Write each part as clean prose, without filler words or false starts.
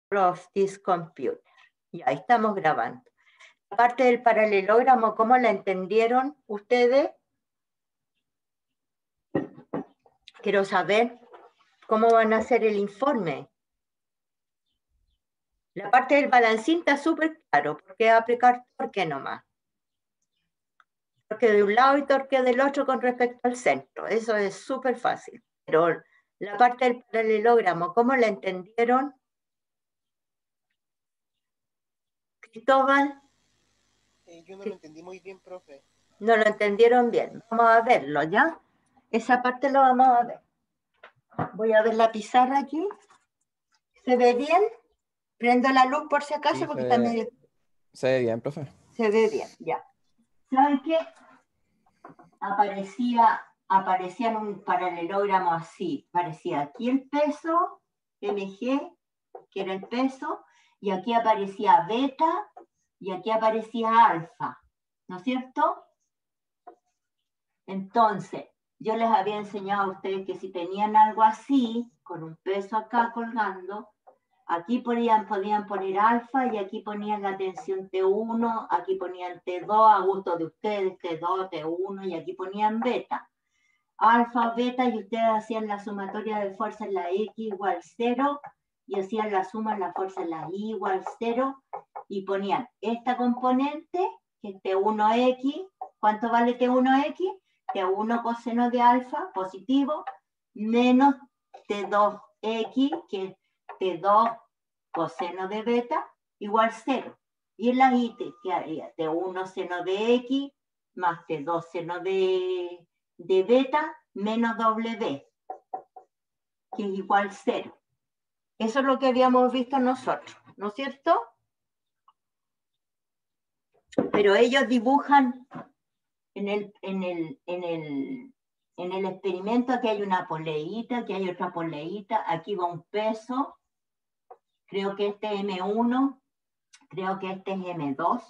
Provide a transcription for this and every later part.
of this computer. Y ahí estamos grabando. La parte del paralelogramo, ¿cómo la entendieron ustedes? Quiero saber cómo van a hacer el informe. La parte del balancín está súper claro, porque aplicar torque nomás. Torque de un lado y torque del otro con respecto al centro. Eso es súper fácil. Pero la parte del paralelogramo, ¿cómo la entendieron? Cristóbal. Yo no lo entendí muy bien, profe. No lo entendieron bien. Vamos a verlo, ¿ya? Esa parte lo vamos a ver. Voy a ver la pizarra aquí. ¿Se ve bien? Prendo la luz por si acaso, Sí, porque también se ve bien, profe. se ve bien, ya. ¿Saben qué? Aparecía en un paralelogramo así. Aparecía aquí el peso, mg, que era el peso, y aquí aparecía beta, y aquí aparecía alfa. ¿No es cierto? Entonces, yo les había enseñado a ustedes que si tenían algo así, con un peso acá colgando, aquí podían poner alfa y aquí ponían la tensión T1, aquí ponían T2 a gusto de ustedes, T2, T1 y aquí ponían beta. Alfa, beta y ustedes hacían la sumatoria de fuerza en la X igual 0 y hacían la suma en la fuerza en la Y igual 0 y ponían esta componente, que es T1X, ¿cuánto vale T1X? T1 coseno de alfa, positivo, menos T2X, que es T2 coseno de beta, igual 0. Y en la Y, que haría T1 seno de X, más T2 seno de beta, menos W, que es igual 0. Eso es lo que habíamos visto nosotros, ¿no es cierto? Pero ellos dibujan en el experimento, aquí hay una poleíta, aquí hay otra poleíta, aquí va un peso, creo que este es M1, creo que este es M2,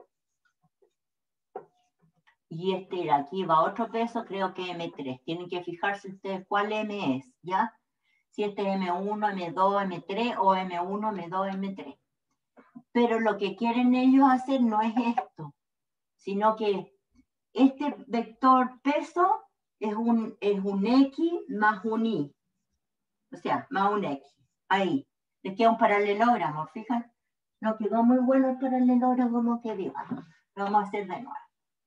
y aquí va otro peso, creo que M3. Tienen que fijarse ustedes cuál M es, ¿ya? Si este es M1, M2, M3 o M1, M2, M3. Pero lo que quieren ellos hacer no es esto, sino que este vector peso es un X más un Y. O sea, más un X. Ahí. Les queda un paralelogramo, ¿fijan? No quedó muy bueno el paralelogramo como que diga. Lo vamos a hacer de nuevo.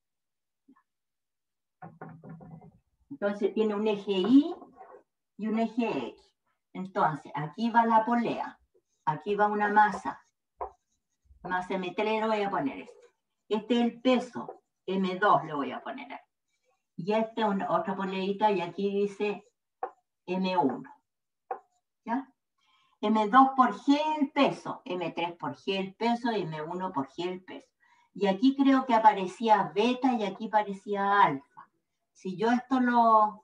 Entonces tiene un eje Y y un eje X. Entonces, aquí va la polea. Aquí va una masa. Masa M3 le voy a poner esto. Este es el peso. M2 le voy a poner ahí. Y este es otra poleita y aquí dice M1. ¿Ya? M2 por G el peso, M3 por G el peso y M1 por G el peso. Y aquí creo que aparecía beta y aquí aparecía alfa. Si yo esto lo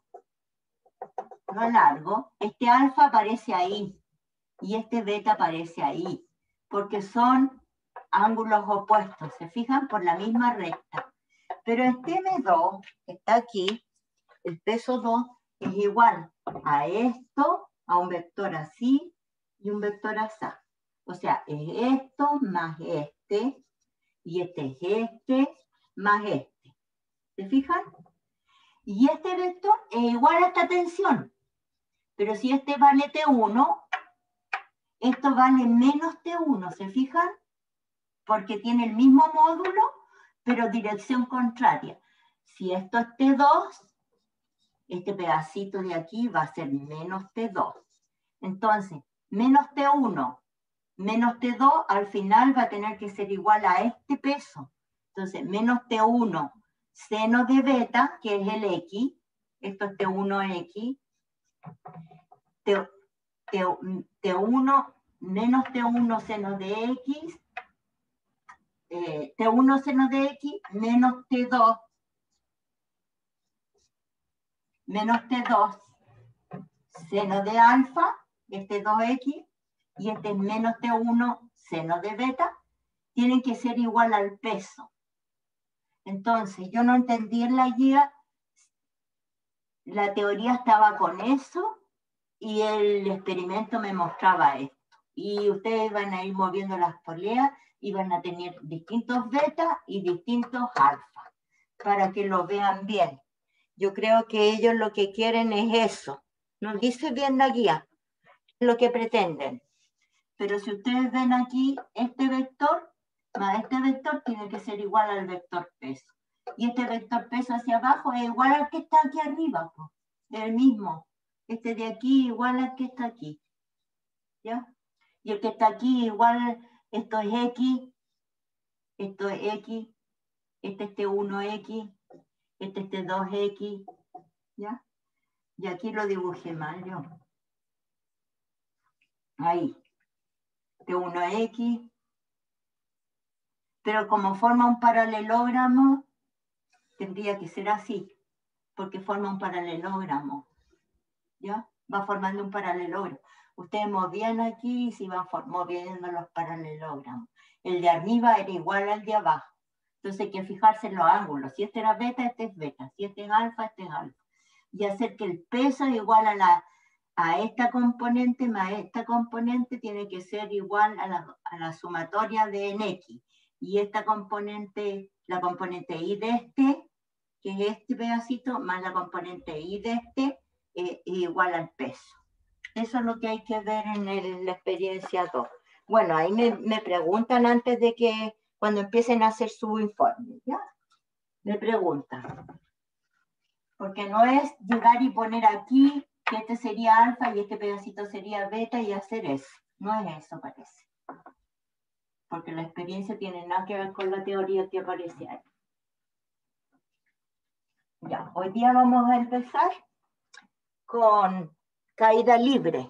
alargo, este alfa aparece ahí y este beta aparece ahí, porque son ángulos opuestos, ¿se fijan? Por la misma recta. Pero este M2, que está aquí, el peso 2, es igual a esto, a un vector así y un vector así. O sea, es esto más este, y este es este más este. ¿Se fijan? Y este vector es igual a esta tensión. Pero si este vale T1, esto vale menos T1, ¿se fijan? Porque tiene el mismo módulo, pero dirección contraria. Si esto es T2, este pedacito de aquí va a ser menos T2. Entonces, menos T1 menos T2 al final va a tener que ser igual a este peso. Entonces, menos T1 seno de beta, que es el X, esto es T1X, T1 menos T1 seno de X, T1 seno de X menos T2 seno de alfa, este 2X, y este es menos T1 seno de beta, tienen que ser igual al peso. Entonces, yo no entendí en la guía, la teoría estaba con eso y el experimento me mostraba esto. Y ustedes van a ir moviendo las poleas y van a tener distintos betas y distintos alfa, para que lo vean bien. Yo creo que ellos lo que quieren es eso. Nos dice bien la guía lo que pretenden. Pero si ustedes ven aquí, este vector más este vector tiene que ser igual al vector peso. Y este vector peso hacia abajo es igual al que está aquí arriba, pues. Es el mismo. Este de aquí igual al que está aquí. ¿Ya? Y el que está aquí igual, esto es X, esto es X, este es T1X, este es T2X, ¿ya? Y aquí lo dibujé mal yo. Ahí. T1X. Pero como forma un paralelogramo, tendría que ser así, porque forma un paralelogramo. ¿Ya? Va formando un paralelogramo. Ustedes movían aquí y se iban moviendo los paralelogramos. El de arriba era igual al de abajo. Entonces hay que fijarse en los ángulos. Si este era beta, este es beta. Si este es alfa, este es alfa. Y hacer que el peso igual a esta componente más esta componente tiene que ser igual a la sumatoria de en X. Y esta componente, la componente Y de este, que es este pedacito, más la componente Y de este, igual al peso. Eso es lo que hay que ver en la experiencia 2. Bueno, ahí me preguntan antes de que, cuando empiecen a hacer su informe, ¿ya? Me preguntan. Porque no es llegar y poner aquí que este sería alfa y este pedacito sería beta y hacer eso. No es eso, parece. Porque la experiencia tiene nada que ver con la teoría que aparece ahí. Ya, hoy día vamos a empezar con caída libre.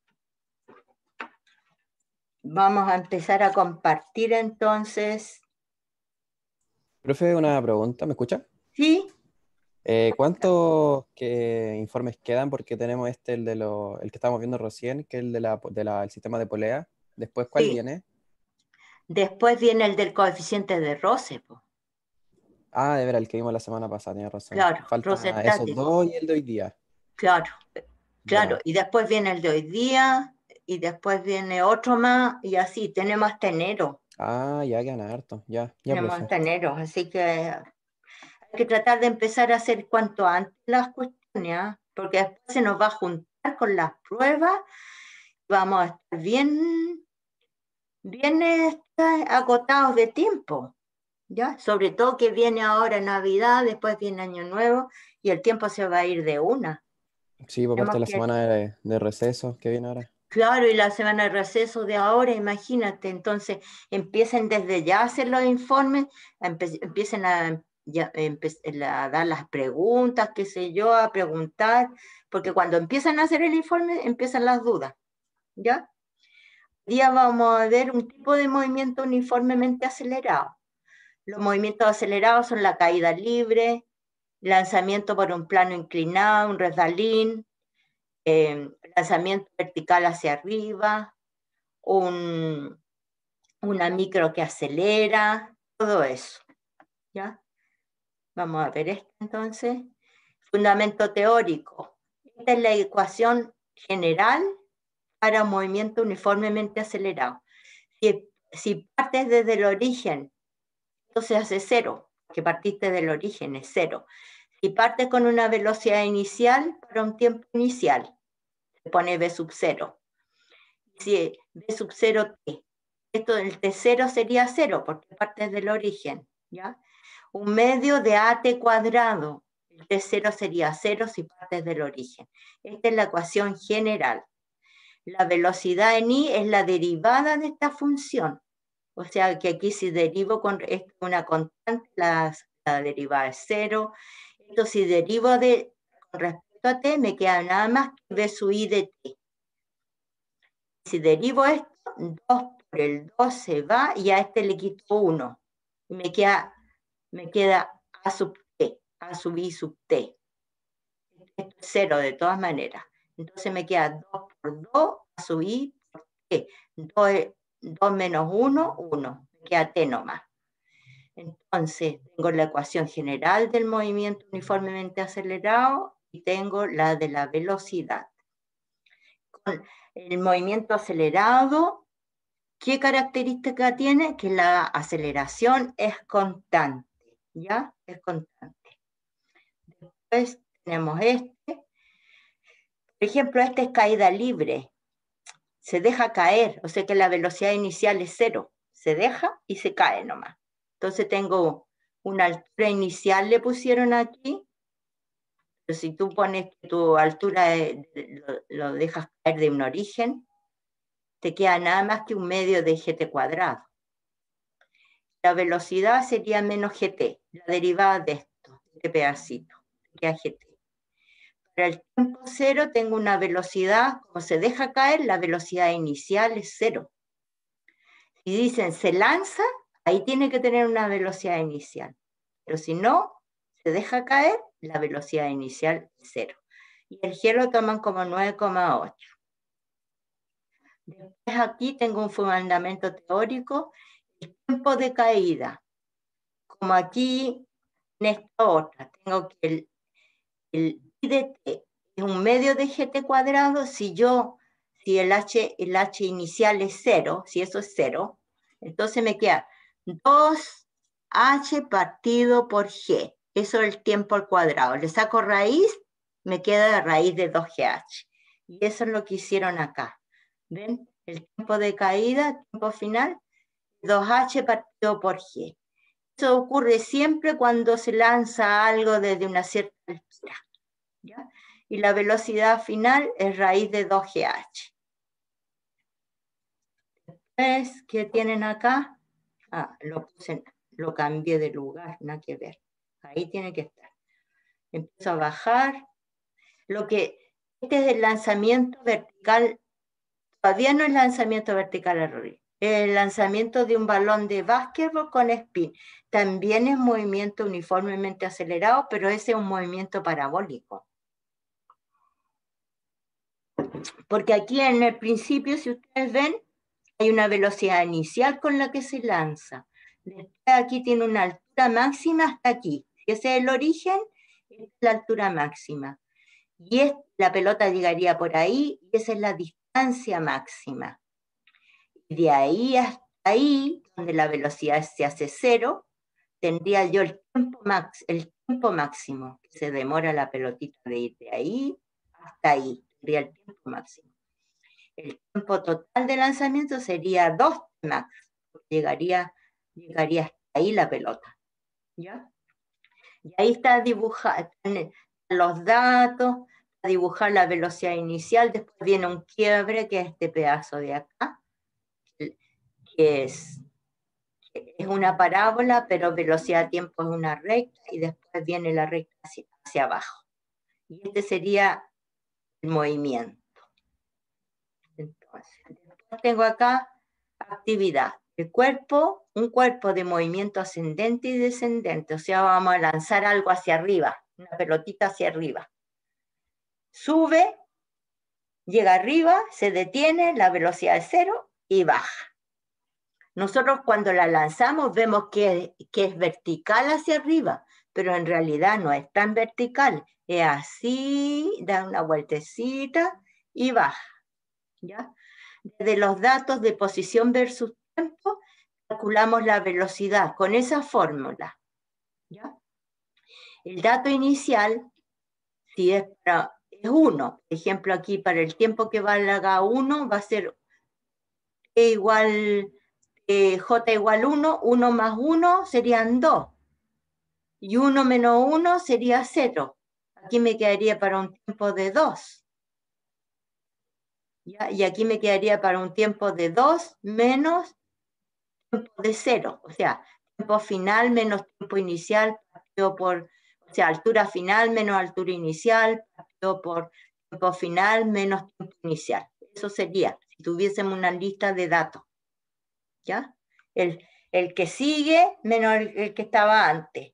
Vamos a empezar a compartir entonces. Profe, una pregunta, ¿me escucha? ¿Sí? ¿Cuántos informes quedan? Porque tenemos el que estamos viendo recién, que es el el sistema de polea. Después, ¿cuál Sí. viene? Después viene el del coeficiente de Rose. Ah, de ver, el que vimos la semana pasada, tenía razón. Claro, Falta Rose esos estático. dos y el de hoy día. Claro, claro. Ya. Y después viene el de hoy día, y después viene otro más, y así, tenemos hasta enero. Ah, ya quedan harto. Ya, Tenemos profe. hasta enero, así que hay que tratar de empezar a hacer cuanto antes las cuestiones, ¿eh? Porque después se nos va a juntar con las pruebas, vamos a estar bien agotados de tiempo, ¿ya? Sobre todo que viene ahora Navidad, después viene Año Nuevo, y el tiempo se va a ir de una. Sí, por parte de la Que... semana de receso que viene ahora. Claro, y la semana de receso de ahora, imagínate, entonces empiecen desde ya a hacer los informes, empiecen a dar las preguntas, qué sé yo, a preguntar, porque cuando empiezan a hacer el informe empiezan las dudas, ¿ya? Hoy día vamos a ver un tipo de movimiento uniformemente acelerado. Los movimientos acelerados son la caída libre, lanzamiento por un plano inclinado, un resbalín, lanzamiento vertical hacia arriba, una micro que acelera, todo eso. ¿Ya? Vamos a ver esto entonces. Fundamento teórico. Esta es la ecuación general para un movimiento uniformemente acelerado. Si partes desde el origen, esto se hace cero, que partiste del origen es cero. Si partes con una velocidad inicial para un tiempo inicial, se pone v sub 0. Si v sub 0 t, esto del t0 sería 0 porque partes del origen, ¿ya? Un medio de at cuadrado, el t0 sería 0 si partes del origen. Esta es la ecuación general. La velocidad en i es la derivada de esta función. O sea que aquí si derivo con una constante, la derivada es 0. Esto si derivo con respecto a t, me queda nada más que v sub i de t. Si derivo esto, 2 por el 2 se va y a este le quito 1. Y me queda a sub t, a sub i sub t. Esto es 0 de todas maneras. Entonces me queda 2 por 2 a sub i por t. 2 menos 1, 1. Me queda t nomás. Entonces tengo la ecuación general del movimiento uniformemente acelerado y tengo la de la velocidad. el movimiento acelerado, ¿qué característica tiene? Que la aceleración es constante, ¿ya? Es constante. Después tenemos este. Por ejemplo, este es caída libre. Se deja caer, o sea que la velocidad inicial es 0. Se deja y se cae nomás. Entonces tengo una altura inicial, le pusieron aquí. Pero si tú pones que tu altura lo dejas caer de un origen, te queda nada más que un medio de gt cuadrado. La velocidad sería menos gt, la derivada de esto, de este pedacito, que es gt. Para el tiempo 0 tengo una velocidad, como se deja caer, la velocidad inicial es 0. Si dicen se lanza, ahí tiene que tener una velocidad inicial. Pero si no, se deja caer, la velocidad inicial es 0. Y el G lo toman como 9,8. Después aquí tengo un fundamento teórico, el tiempo de caída. Como aquí en esta otra, tengo que el I de t es un medio de gt cuadrado, si el h inicial es 0, si eso es 0, entonces me queda 2h partido por g, eso es el tiempo al cuadrado. Le saco raíz, me queda raíz de 2gh. Y eso es lo que hicieron acá. ¿Ven? El tiempo de caída, tiempo final, 2h partido por g. Eso ocurre siempre cuando se lanza algo desde una cierta altura, ¿ya? Y la velocidad final es raíz de 2gh. Después, ¿qué tienen acá? Lo cambié de lugar, nada que ver. Ahí tiene que estar. Empiezo a bajar. Este es el lanzamiento vertical. Todavía no es lanzamiento vertical arriba. El lanzamiento de un balón de básquetbol con spin. También es movimiento uniformemente acelerado, pero ese es un movimiento parabólico. Porque aquí en el principio, si ustedes ven, hay una velocidad inicial con la que se lanza. Después aquí tiene una altura máxima hasta aquí. Ese es el origen, es la altura máxima. Y la pelota llegaría por ahí, y esa es la distancia máxima. Y de ahí hasta ahí, donde la velocidad se hace 0, tendría yo el tiempo máximo, que se demora la pelotita de ir de ahí hasta ahí, tendría el tiempo máximo. El tiempo total de lanzamiento sería 2 max, llegaría hasta ahí la pelota, ¿ya? Y ahí está dibujado los datos, a dibujar la velocidad inicial, después viene un quiebre, que es este pedazo de acá, que es una parábola, pero velocidad-tiempo es una recta, y después viene la recta hacia abajo. Y este sería el movimiento. Entonces, después tengo acá actividad. El cuerpo, un cuerpo de movimiento ascendente y descendente, o sea, vamos a lanzar algo hacia arriba, una pelotita hacia arriba. Sube, llega arriba, se detiene, la velocidad es 0 y baja. Nosotros cuando la lanzamos vemos que es vertical hacia arriba, pero en realidad no es tan vertical. Es así, da una vueltecita y baja, ¿ya? Desde los datos de posición versus tiempo, calculamos la velocidad con esa fórmula, ¿ya? El dato inicial, si es 1, por ejemplo aquí para el tiempo que valga 1 va a ser J igual 1, 1 más 1 serían 2, y 1 menos 1 sería 0. Aquí me quedaría para un tiempo de 2. ¿Ya? Y aquí me quedaría para un tiempo de 2 menos tiempo de 0. O sea, tiempo final menos tiempo inicial, partido por, o sea, altura final menos altura inicial, partido por tiempo final menos tiempo inicial. Eso sería, si tuviésemos una lista de datos. ¿Ya? El que sigue menos el que estaba antes.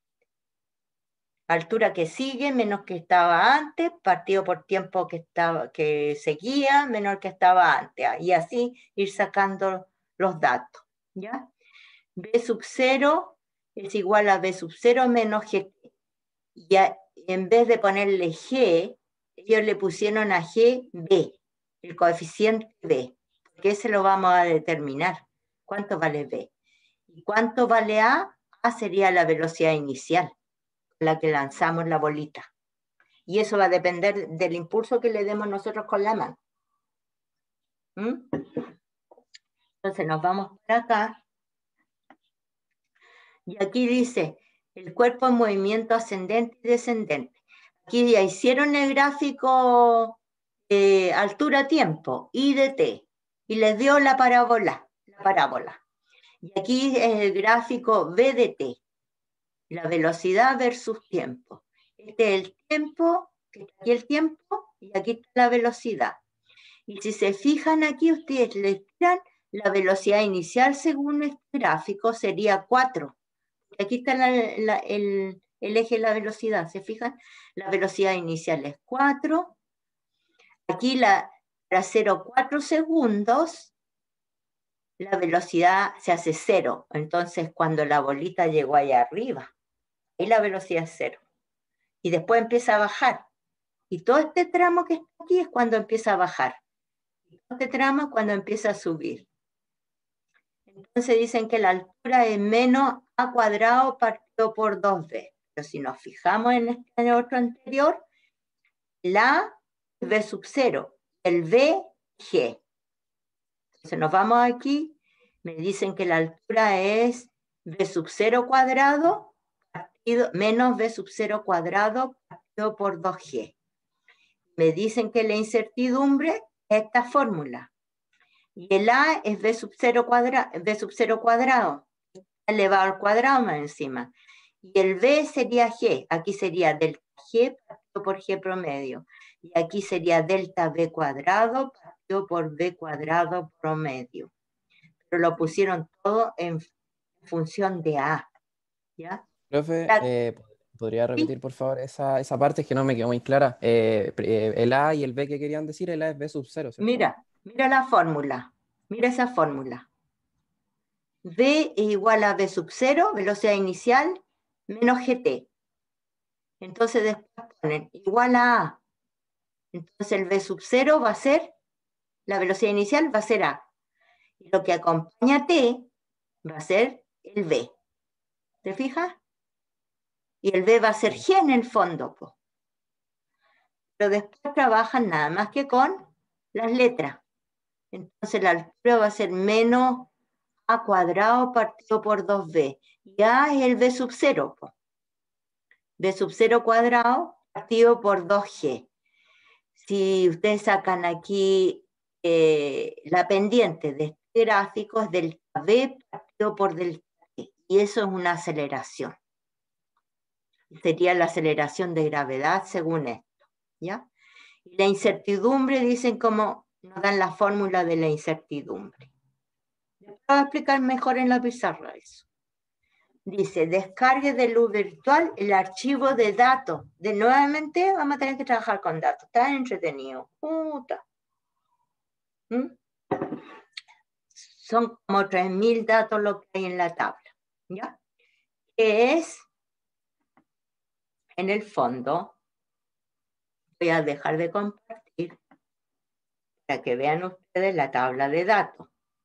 Altura que sigue menos que estaba antes, partido por tiempo que seguía menos el que estaba antes. Y así ir sacando los datos. ¿Ya? B sub 0 es igual a B sub 0 menos G. Y en vez de ponerle G, ellos le pusieron a G B. el coeficiente B, porque ese lo vamos a determinar. ¿Cuánto vale B? ¿Y cuánto vale A? A sería la velocidad inicial, la que lanzamos la bolita. Y eso va a depender del impulso que le demos nosotros con la mano. Entonces nos vamos para acá. Y aquí dice, el cuerpo en movimiento ascendente y descendente. Aquí ya hicieron el gráfico altura-tiempo, I de t, y les dio la parábola. Y aquí es el gráfico V de t, la velocidad versus tiempo. Este es el tiempo, aquí el tiempo, y aquí está la velocidad. Y si se fijan aquí, ustedes le tiran la velocidad inicial según este gráfico sería 4. Aquí está el eje de la velocidad, ¿se fijan? La velocidad inicial es 4. Aquí para 0,4 segundos, la velocidad se hace 0. Entonces, cuando la bolita llegó allá arriba, ahí la velocidad es 0. Y después empieza a bajar. Y todo este tramo que está aquí es cuando empieza a bajar. Y todo este tramo es cuando empieza a subir. Entonces dicen que la altura es menos a cuadrado partido por 2b. Pero si nos fijamos en este otro anterior, la es b sub 0, el b, g. Entonces nos vamos aquí, me dicen que la altura es b sub 0 cuadrado partido, menos b sub 0 cuadrado partido por 2g. Me dicen que la incertidumbre es esta fórmula. Y el A es B sub 0 cuadrado, elevado al cuadrado más encima. Y el B sería G, aquí sería delta G partido por G promedio. Y aquí sería delta B cuadrado partido por B cuadrado promedio. Pero lo pusieron todo en función de A. ¿Ya? Profe, ¿podría repetir por favor esa parte? Es que no me quedó muy clara. El A y el B que querían decir, el A es B sub 0, ¿cierto? Mira la fórmula. Mira esa fórmula. V es igual a V sub 0, velocidad inicial, menos GT. Entonces después ponen igual a A. Entonces el V sub 0 va a ser, la velocidad inicial va a ser A. Y lo que acompaña a T va a ser el V. ¿Te fijas? Y el V va a ser G en el fondo. Po. Pero después trabajan nada más que con las letras. Entonces la altura va a ser menos A cuadrado partido por 2B. Y A es el V sub 0. Po. V sub 0 cuadrado partido por 2G. Si ustedes sacan aquí la pendiente de este gráfico es delta V partido por delta T. Y eso es una aceleración. Sería la aceleración de gravedad según esto. ¿Ya? Y la incertidumbre, dicen cómo nos dan la fórmula de la incertidumbre. Después voy a explicar mejor en la pizarra eso. Dice, descargue de luz virtual el archivo de datos. De nuevamente vamos a tener que trabajar con datos. Está entretenido. Puta. Son como 3000 datos lo que hay en la tabla. ¿Ya? Que es, en el fondo, voy a dejar de compartir para que vean ustedes la tabla de datos.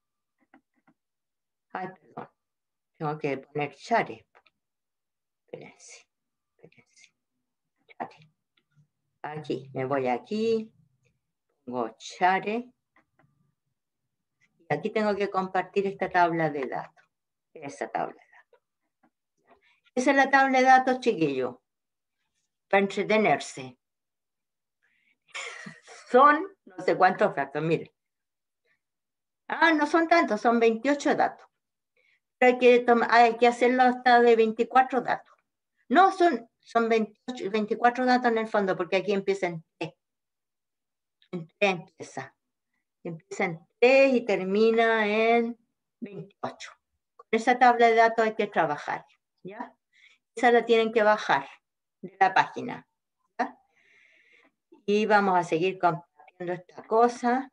Ay, perdón. Tengo que poner share. Espérense. Share. Aquí, me voy aquí. Pongo share. Y aquí tengo que compartir esta tabla de datos. Esa tabla de datos. Esa es la tabla de datos, chiquillos. Para entretenerse. Son no sé cuántos datos, miren. No son tantos, son 28 datos. Pero hay que hacerlo hasta de 24 datos. No, son 24 datos en el fondo, porque aquí empieza en 3. En 3 empieza. Empieza en 3 y termina en 28. Con esa tabla de datos hay que trabajar, ¿ya? Esa la tienen que bajar de la página, ¿ya? Y vamos a seguir compartiendo esta cosa.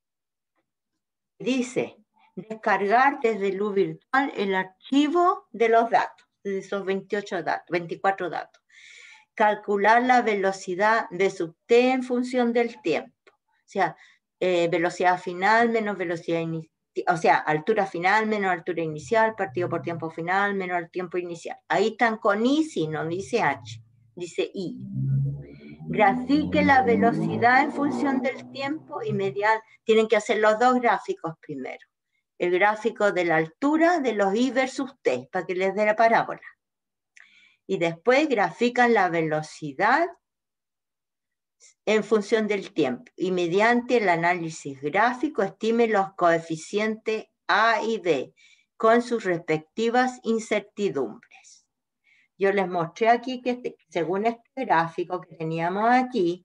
Dice, descargar desde luz virtual el archivo de los datos, de esos 28 datos, 24 datos. Calcular la velocidad de sub t en función del tiempo. O sea, velocidad final menos velocidad inicial, o sea, altura final menos altura inicial, partido por tiempo final menos el tiempo inicial. Ahí están con I, sí, no dice H, dice I. Grafique la velocidad en función del tiempo y tienen que hacer los dos gráficos primero. El gráfico de la altura de los I versus T, para que les dé la parábola. Y después grafican la velocidad en función del tiempo. Y mediante el análisis gráfico estime los coeficientes A y B con sus respectivas incertidumbres. Yo les mostré aquí que según este gráfico que teníamos aquí,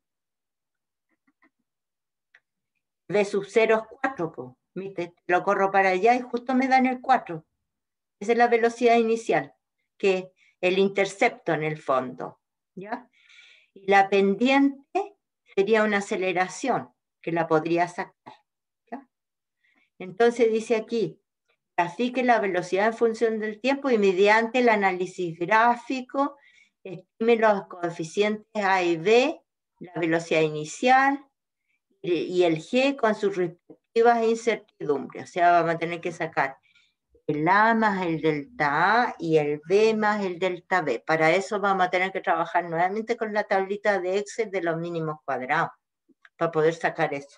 B sub 0 es 4, ¿viste? Lo corro para allá y justo me dan el 4. Esa es la velocidad inicial, que es el intercepto en el fondo, ¿ya? Y la pendiente sería una aceleración, que la podría sacar, ¿ya? Entonces dice aquí, grafique la velocidad en función del tiempo y mediante el análisis gráfico, estime los coeficientes A y B, la velocidad inicial, y el G con sus respectivas incertidumbres. O sea, vamos a tener que sacar el A más el delta A y el B más el delta B. Para eso vamos a tener que trabajar nuevamente con la tablita de Excel de los mínimos cuadrados, para poder sacar eso.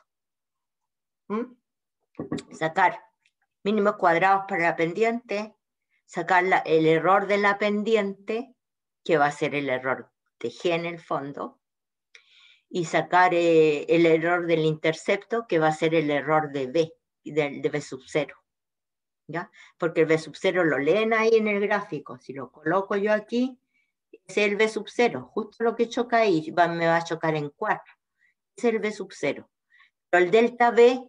Sacar mínimos cuadrados para la pendiente, sacar el error de la pendiente, que va a ser el error de G en el fondo, y sacar el error del intercepto, que va a ser el error de B, de B sub 0. ¿Ya? Porque el B sub 0 lo leen ahí en el gráfico. Si lo coloco yo aquí, es el B sub 0. Justo lo que choca ahí me va a chocar en 4. Es el B sub 0. Pero el delta B,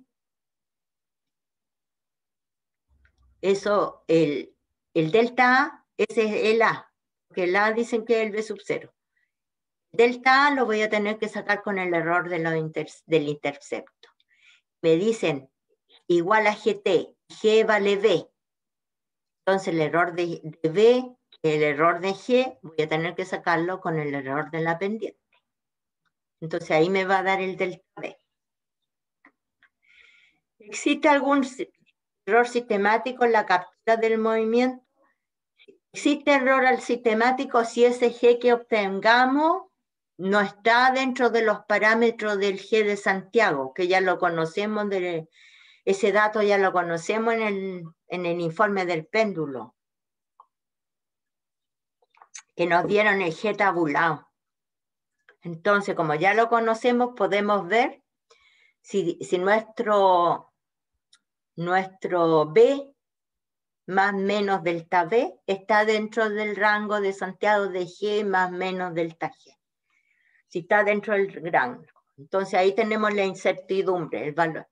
eso, el delta A, ese es el A. Porque el A dicen que es el B sub 0. Delta A lo voy a tener que sacar con el error de del intercepto. Me dicen igual a GT, G vale B. Entonces el error de B, el error de G, voy a tener que sacarlo con el error de la pendiente. Entonces ahí me va a dar el delta B. ¿Existe algún error sistemático en la captura del movimiento? Existe error sistemático si ese G que obtengamos no está dentro de los parámetros del G de Santiago, que ya lo conocemos, ese dato ya lo conocemos en el informe del péndulo, que nos dieron el G tabulado. Entonces, como ya lo conocemos, podemos ver si nuestro B más menos delta B está dentro del rango de Santiago de G más menos delta G. Si está dentro del rango. Entonces ahí tenemos la incertidumbre, el valor,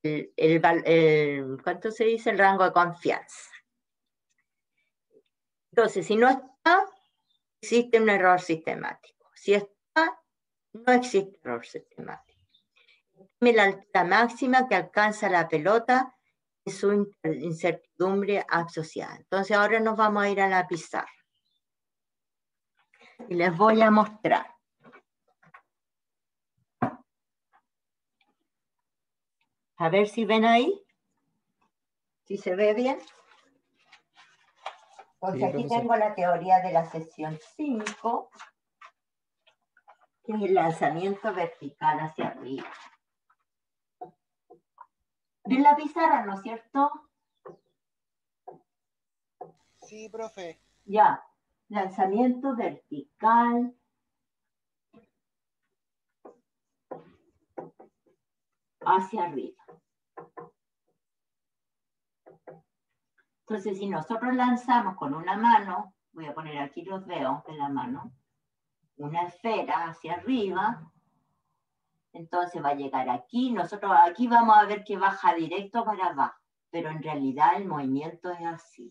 ¿cuánto se dice? El rango de confianza. Entonces, si no está, existe un error sistemático. Si está, no existe error sistemático. La altura máxima que alcanza la pelota es su incertidumbre asociada. Entonces ahora nos vamos a ir a la pizarra. Y les voy a mostrar. A ver si ven ahí. Si se ve bien. Entonces Sí, aquí profesor. tengo la teoría de la sesión 5, que es el lanzamiento vertical hacia arriba. ¿Ven la pizarra, no es cierto? Sí, profe. Ya, lanzamiento vertical hacia arriba. Entonces, si nosotros lanzamos con una mano, voy a poner aquí los dedos de la mano, una esfera hacia arriba, entonces va a llegar aquí, nosotros aquí vamos a ver que baja directo para abajo, pero en realidad el movimiento es así.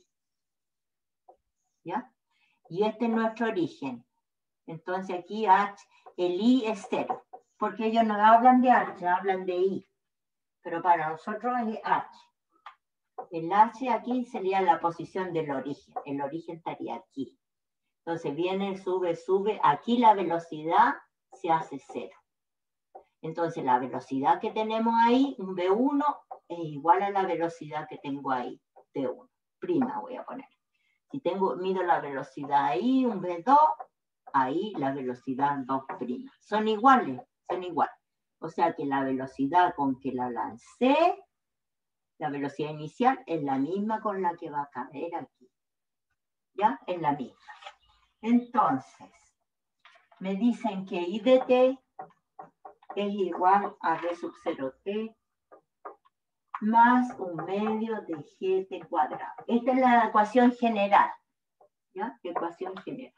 ¿Ya? Y este es nuestro origen. Entonces aquí H, el I es 0, porque ellos no hablan de H, hablan de I, pero para nosotros es H. El H aquí sería la posición del origen, el origen estaría aquí. Entonces viene, sube, aquí la velocidad se hace 0. Entonces la velocidad que tenemos ahí, un V1, es ', a la velocidad que tengo ahí, T1, prima voy a poner. Si mido la velocidad ahí, un V2, ahí la velocidad 2'. Son iguales, son iguales. O sea que la velocidad con que la lancé, la velocidad inicial, es la misma con la que va a caer aquí. ¿Ya? Es la misma. Entonces, me dicen que I de t es igual a v sub 0t más 1/2 de gt cuadrado. Esta es la ecuación general. ¿Ya? Ecuación general.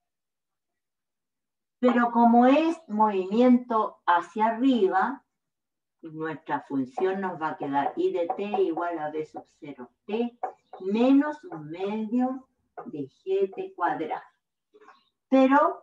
Pero como es movimiento hacia arriba, nuestra función nos va a quedar I de t igual a v sub 0t menos 1/2 de gt cuadrado. Pero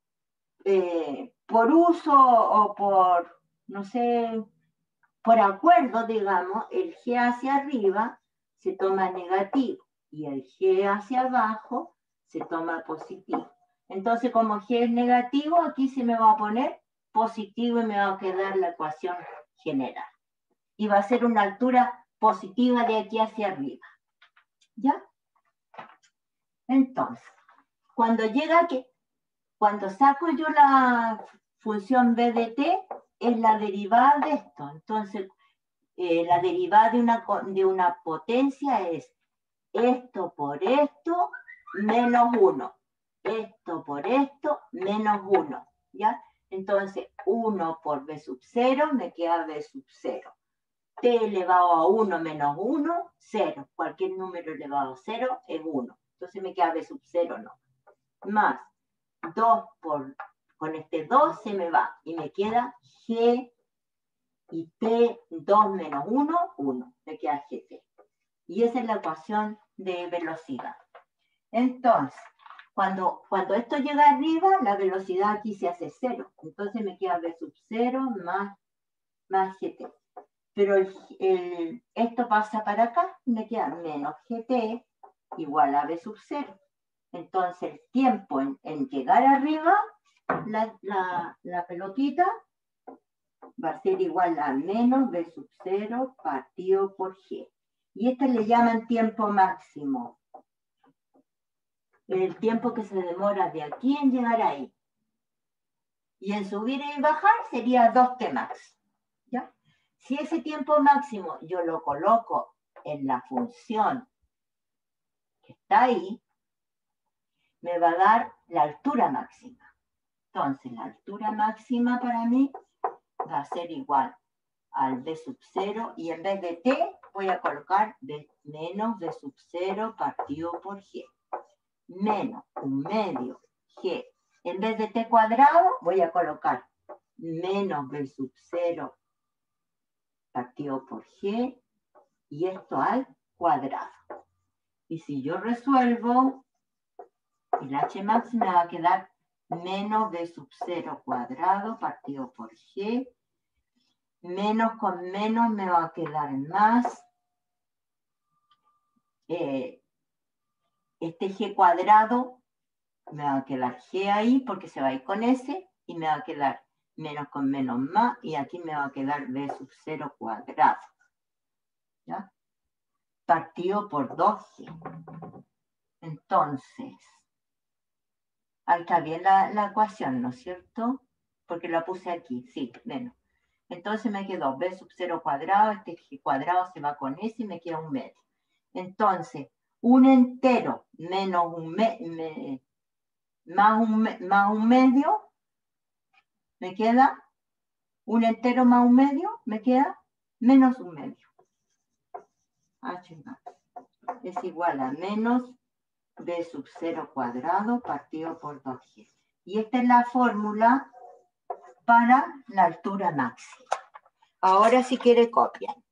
por uso o por, no sé, por acuerdo, digamos, el g hacia arriba se toma negativo y el g hacia abajo se toma positivo. Entonces, como g es negativo, aquí se me va a poner positivo y me va a quedar la ecuación general. Y va a ser una altura positiva de aquí hacia arriba. ¿Ya? Entonces, cuando llega aquí, cuando saco yo la función b de t, es la derivada de esto. Entonces, la derivada de una potencia es esto por esto menos 1. Esto por esto menos 1. ¿Ya? Entonces, 1 por b sub 0 me queda b sub 0. T elevado a 1 menos 1, 0. Cualquier número elevado a 0 es 1. Entonces me queda b sub 0, no. Más 2 con este 2 se me va y me queda g y t 2 menos 1, 1. Me queda gt. Y esa es la ecuación de velocidad. Entonces, cuando esto llega arriba, la velocidad aquí se hace 0. Entonces me queda v sub 0 más gt. Pero esto pasa para acá, me queda menos gt igual a v sub 0. Entonces el tiempo en llegar arriba, la pelotita va a ser igual a menos v sub 0 partido por g. Y este le llaman tiempo máximo. El tiempo que se demora de aquí en llegar ahí. Y en subir y bajar sería 2t max. ¿Ya? Si ese tiempo máximo yo lo coloco en la función que está ahí, me va a dar la altura máxima. Entonces, la altura máxima para mí va a ser igual al v sub 0 y en vez de t voy a colocar menos v sub 0 partido por g. Menos 1/2 g. En vez de t cuadrado voy a colocar menos v sub 0 partido por g y esto al cuadrado. Y si yo resuelvo, el h max me va a quedar menos v sub 0 cuadrado partido por g. Menos con menos me va a quedar más. Este g cuadrado me va a quedar g ahí porque se va a ir con s y me va a quedar menos con menos más y aquí me va a quedar v sub 0 cuadrado. ¿Ya? Partido por 2g. Entonces, ahí está bien la ecuación, ¿no es cierto? Porque la puse aquí, sí, menos. Entonces me quedó v sub 0 cuadrado, este g cuadrado se va con s y me queda 1/2. Entonces, un entero menos más 1/2, me queda, un entero más 1/2, me queda menos 1/2. H max es igual a menos v sub 0 cuadrado partido por 2g. Y esta es la fórmula para la altura máxima. Ahora si quiere copian.